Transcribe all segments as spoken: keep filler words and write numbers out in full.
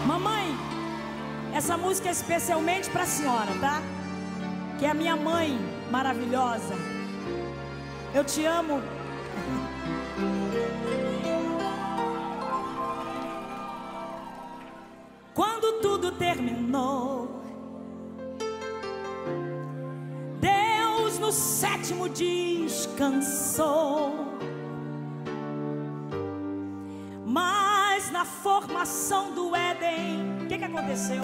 Mamãe, essa música é especialmente pra senhora, tá? Que é a minha mãe maravilhosa. Eu te amo. Quando tudo terminou, Deus no sétimo descansou. Mas na formação do Éden, o que que aconteceu?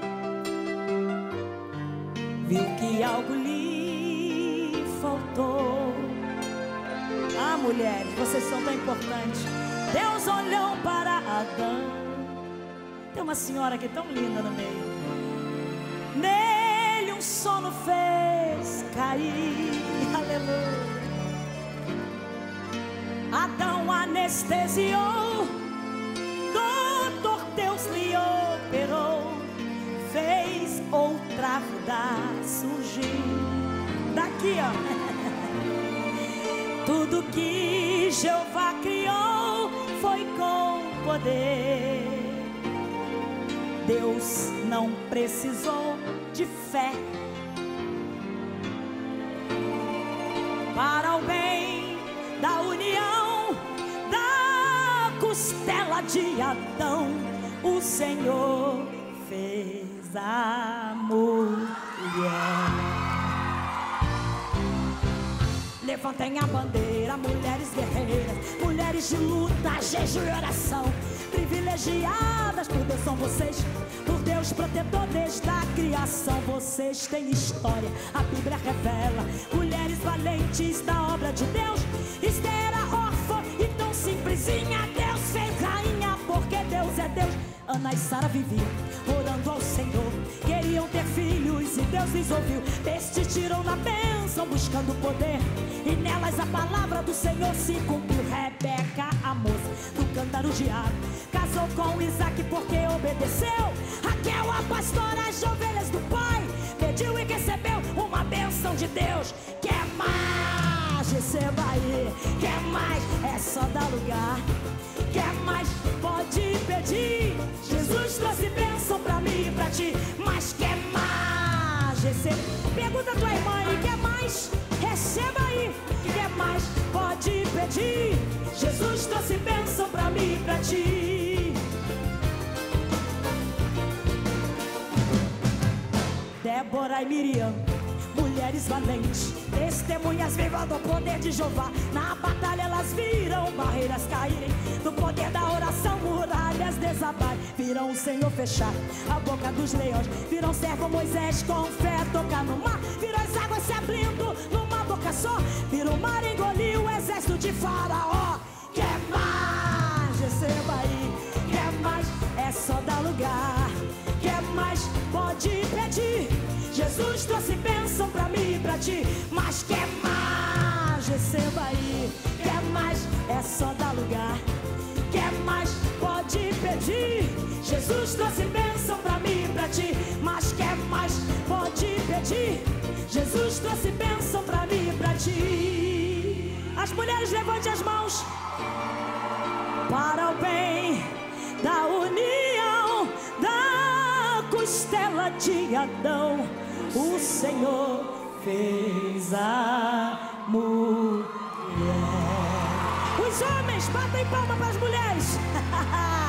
Viu que algo lhe faltou. Ah, mulheres, vocês são tão importantes. Deus olhou para Adão. Tem uma senhora aqui tão linda no meio. Nele um sono fez cair. Aleluia. Adão anestesiou, doutor Deus lhe operou, fez outra vida surgir. Daqui, ó. Tudo que Jeová criou foi com poder. Deus não precisou de fé para o bem da união da costela de Adão. O Senhor fez a mulher. Levantem a bandeira, mulheres guerreiras, mulheres de luta, jejum e oração. Privilegiadas por Deus são vocês, por Deus protetor desde a criação. Vocês têm história, a Bíblia revela. Mulheres valentes da obra de Deus. Esther era órfã e tão simplesinha, Deus fez rainha, porque Deus é Deus. Ana e Sara viviam orando ao Senhor, queriam ter filhos e Deus lhes ouviu. Persistiram na bênção buscando poder, e nelas a palavra do Senhor se cumpriu. Rebeca, a moça do cântaro de água, casou com Isaac porque obedeceu. Raquel, a pastora, as ovelhas do pai, pediu e recebeu uma bênção de Deus. Quer mais? Receba aí. Quer mais? É só dar lugar. Quer mais? Pode pedir. Jesus trouxe bênção pra mim e pra ti. Mas quer mais? Receba. Pergunta a tua irmã aí. Quer mais? Receba aí. Quer mais? Pode pedir. Jesus trouxe bênção pra mim e pra ti. Débora e Miriam, mulheres valentes, testemunhas vivas do poder de Jeová. Na batalha elas viram barreiras caírem, do poder da oração muralhas desabarem. Viram o Senhor fechar a boca dos leões, viram o servo Moisés com fé tocar no mar, viram as águas se abrindo numa boca só, viram o mar engolir o exército de Faraó. Quer mais? Receba aí. Quer mais? É só dar lugar. Quer mais? Pode pedir. Jesus trouxe bênção pra mim e pra ti. Mas quer mais? Receba aí. Quer mais? É só dar lugar. Quer mais? Pode pedir. Jesus trouxe bênção pra mim e pra ti. Mas quer mais? Pode pedir. Jesus trouxe bênção pra mim e pra ti. As mulheres, levante as mãos. Para o bem da união da costela de Adão, o Senhor fez a mulher. Os homens, batem palma para as mulheres.